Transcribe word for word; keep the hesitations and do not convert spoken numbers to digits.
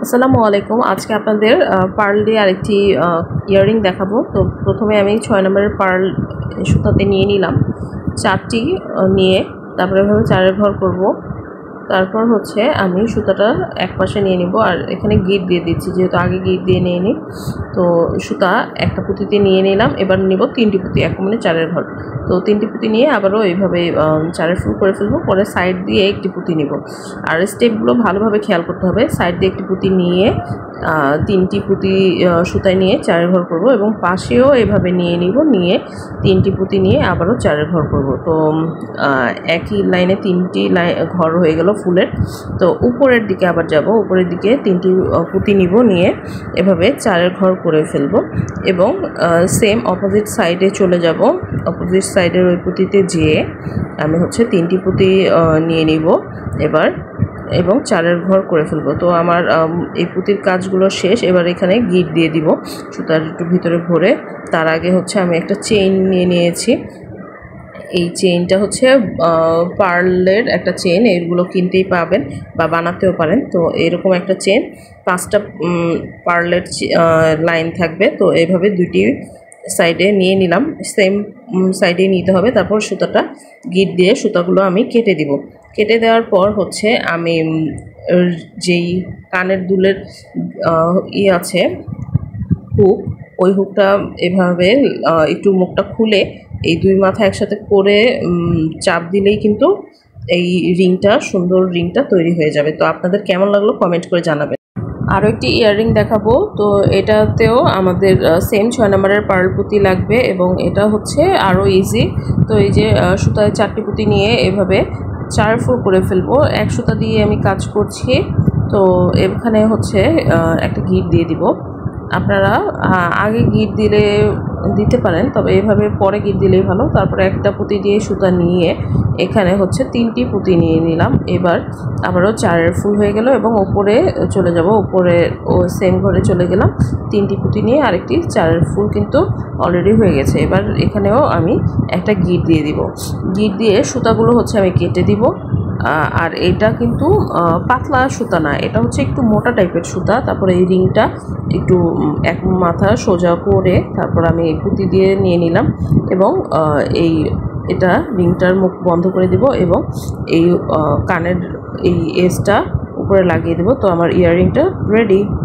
আসসালামু আলাইকুম। আজকে আপনাদের পার্ল দিয়ে আরেকটি ইয়াররিং দেখাবো। তো প্রথমে আমি ছয় নম্বরের পার্ল সুতাতে নিয়ে নিলাম চারটি নিয়ে, তারপরে এভাবে চারের ঘর করব। তারপর হচ্ছে আমি সুতাটা এক পাশে নিয়ে নিব, আর এখানে গিট দিয়ে দিচ্ছি, যেহেতু আগে গিট দিয়ে নিয়ে নিই। তো সুতা একটা পুঁতিতে নিয়ে নিলাম, এবার নিব তিনটি পুঁতি, এক মানে চারের ঘর। তো তিনটি পুঁতি নিয়ে আবারও এইভাবে চারের ফুল করে ফেলবো, পরে সাইড দিয়ে একটি পুঁতি নিব। আর স্টেপগুলো ভালোভাবে খেয়াল করতে হবে। সাইড দিয়ে একটি পুঁতি নিয়ে তিনটি পুঁতি সুতায় নিয়ে চারের ঘর করব, এবং পাশেও এভাবে নিয়ে নিব, নিয়ে তিনটি পুঁতি নিয়ে আবারও চারের ঘর করব। তো একই লাইনে তিনটি লাইন ঘর হয়ে গেল ফুলের। তো উপরের দিকে আবার যাব, উপরের দিকে তিনটি পুঁতি নিব, নিয়ে এভাবে চারের ঘর করে ফেলবো, এবং সেম অপোজিট সাইডে চলে যাব। অপোজিট সাইডের ওই পুঁতিতে যেয়ে আমি হচ্ছে তিনটি পুঁতি নিয়ে নিব এবার, এবং চারের ঘর করে ফেলবো। তো আমার এই পুঁতির কাজগুলো শেষ। এবার এখানে গিট দিয়ে দিব সুতার একটু ভিতরে ভরে। তার আগে হচ্ছে আমি একটা চেইন নিয়ে নিয়েছি। এই চেইনটা হচ্ছে পার্লের একটা চেইন, এগুলো কিনতেই পাবেন বা বানাতেও পারেন। তো এরকম একটা চেইন, পাঁচটা পার্লের লাইন থাকবে। তো এইভাবে দুটি সাইডে নিয়ে নিলাম, সেম সাইডে নিতে হবে। তারপর সুতাটা গিট দিয়ে সুতাগুলো আমি কেটে দিব। কেটে দেওয়ার পর হচ্ছে আমি যেই কানের দুলের ই আছে হুক, ওই হুকটা এভাবে একটু মুখটা খুলে এই দুই মাথা একসাথে করে চাপ দিলেই কিন্তু এই রিংটা, সুন্দর রিংটা তৈরি হয়ে যাবে। তো আপনাদের কেমন লাগলো কমেন্ট করে জানাবেন। আরও একটি ইয়াররিং দেখাবো। তো এটাতেও আমাদের সেম ছয় নম্বরের পার্ল পুঁতি লাগবে, এবং এটা হচ্ছে আরও ইজি। তো এই যে সুতায় চারটি পুঁতি নিয়ে এভাবে চার ফুল করে ফেলবো। এক সুতা দিয়ে আমি কাজ করছি। তো এখানে হচ্ছে একটা গিট দিয়ে দিব। আপনারা আগে গিট দিলে দিতে পারেন, তবে এভাবে পরে গিট দিলেই ভালো। তারপরে একটা পুঁতি দিয়ে সুতা নিয়ে এখানে হচ্ছে তিনটি পুঁতি নিয়ে নিলাম। এবার আবারও চারের ফুল হয়ে গেল, এবং ওপরে চলে যাব। ওপরে ও সেম ঘরে চলে গেলাম, তিনটি পুঁতি নিয়ে আরেকটি চারের ফুল কিন্তু অলরেডি হয়ে গেছে। এবার এখানেও আমি একটা গিট দিয়ে দিব। গিট দিয়ে সুতাগুলো হচ্ছে আমি কেটে দিব। আর এটা কিন্তু পাতলা সুতা না, এটা হচ্ছে একটু মোটা টাইপের সুতা। তারপরে এই রিংটা একটু এক মাথা সোজা করে তারপর আমি এই পুঁতি দিয়ে নিয়ে নিলাম, এবং এই এটা রিংটার মুখ বন্ধ করে দিব, এবং এই কানের এই এজটা উপরে লাগিয়ে দেব। তো আমার ইয়াররিংটা রেডি।